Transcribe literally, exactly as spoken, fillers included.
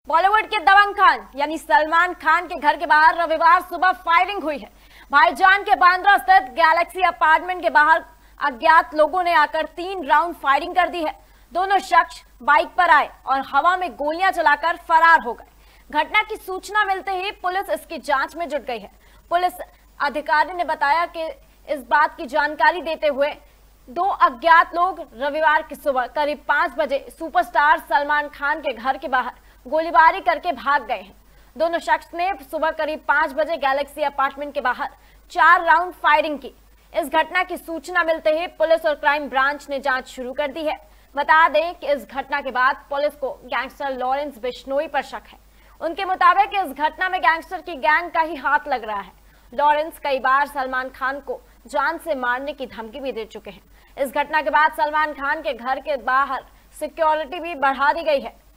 बॉलीवुड के दबंग खान यानी सलमान खान के घर के बाहर रविवार सुबह फायरिंग हुई है। भाईजान के बांद्रा स्थित गैलेक्सी अपार्टमेंट के बाहर अज्ञात लोगों ने आकर तीन राउंड फायरिंग कर दी है। दोनों शख्स बाइक पर आए और हवा में गोलियां चलाकर फरार हो गए। घटना की सूचना मिलते ही पुलिस इसकी जांच में जुट गई है। पुलिस अधिकारी ने बताया कि इस बात की जानकारी देते हुए दो अज्ञात लोग रविवार की सुबह करीब पांच बजे सुपरस्टार सलमान खान के घर के बाहर गोलीबारी करके भाग गए हैं। दोनों शख्स ने सुबह करीब पांच बजे गैलेक्सी अपार्टमेंट के बाहर चार राउंड फायरिंग की। इस घटना की सूचना मिलते ही पुलिस और क्राइम ब्रांच ने जांच शुरू कर दी है। बता दें कि इस घटना के बाद पुलिस को गैंगस्टर लॉरेंस बिश्नोई पर शक है। उनके मुताबिक इस घटना में गैंगस्टर की गैंग का ही हाथ लग रहा है। लॉरेंस कई बार सलमान खान को जान से मारने की धमकी भी दे चुके हैं। इस घटना के बाद सलमान खान के घर के बाहर सिक्योरिटी भी बढ़ा दी गई है।